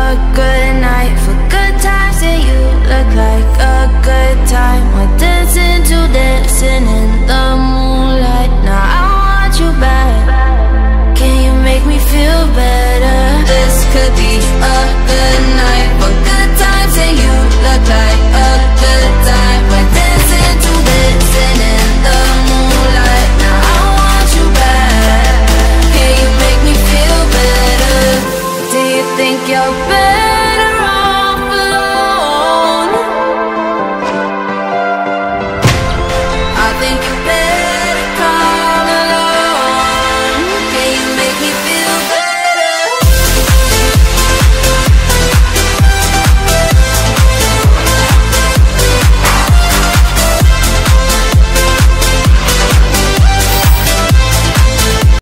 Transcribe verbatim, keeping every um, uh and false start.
a good night for good times, and you look like a good time. What does it